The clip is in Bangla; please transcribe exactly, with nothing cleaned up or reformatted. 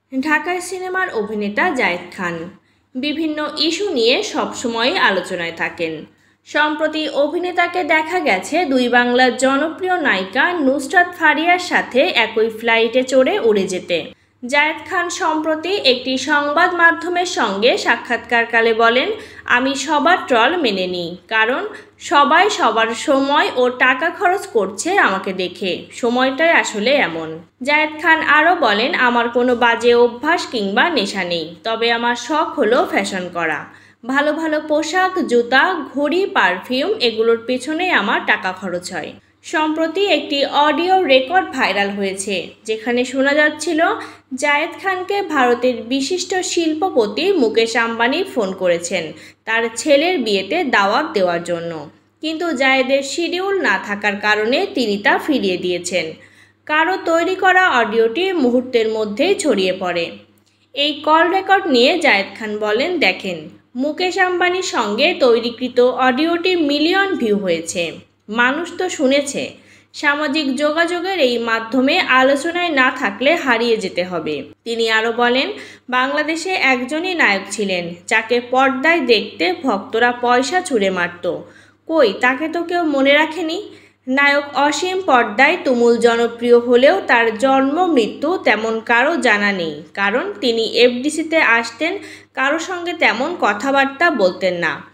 ঢাকাই সিনেমার অভিনেতা জায়েদ খান বিভিন্ন ইস্যু নিয়ে সবসময় আলোচনায় থাকেন। সম্প্রতি অভিনেতাকে দেখা গেছে দুই বাংলার জনপ্রিয় নায়িকা নুসরাত ফারিয়ার সাথে একই ফ্লাইটে চড়ে উড়ে যেতে। জায়েদ খান সম্প্রতি একটি সংবাদ মাধ্যমের সঙ্গে সাক্ষাৎকারকালে বলেন, আমি সবার ট্রল মেনে নিই, কারণ সবাই সবার সময় ও টাকা খরচ করছে আমাকে দেখে, সময়টাই আসলে এমন। জায়েদ খান আরও বলেন, আমার কোনো বাজে অভ্যাস কিংবা নেশা নেই, তবে আমার শখ হলো ফ্যাশন করা। ভালো ভালো পোশাক, জুতা, ঘড়ি, পারফিউম এগুলোর পেছনেই আমার টাকা খরচ হয়। সম্প্রতি একটি অডিও রেকর্ড ভাইরাল হয়েছে, যেখানে শোনা যাচ্ছিল জায়েদ খানকে ভারতের বিশিষ্ট শিল্পপতি মুকেশ আম্বানি ফোন করেছেন তার ছেলের বিয়েতে দাওয়াত দেওয়ার জন্য, কিন্তু জায়েদের শিডিউল না থাকার কারণে তিনি তা ফিরিয়ে দিয়েছেন। কারো তৈরি করা অডিওটি মুহূর্তের মধ্যেই ছড়িয়ে পড়ে। এই কল রেকর্ড নিয়ে জায়েদ খান বলেন, দেখেন, মুকেশ আম্বানির সঙ্গে তৈরিকৃত অডিওটি মিলিয়ন ভিউ হয়েছে, মানুষ তো শুনেছে। সামাজিক যোগাযোগের এই মাধ্যমে আলোচনায় না থাকলে হারিয়ে যেতে হবে। তিনি আরও বলেন, বাংলাদেশে একজনই নায়ক ছিলেন যাকে পর্দায় দেখতে ভক্তরা পয়সা ছুঁড়ে মারত, কই তাকে তো কেউ মনে রাখেনি। নায়ক অসীম পর্দায় তুমুল জনপ্রিয় হলেও তার জন্ম মৃত্যু তেমন কারো জানা নেই, কারণ তিনি এফডিসিতে আসতেন, কারো সঙ্গে তেমন কথাবার্তা বলতেন না।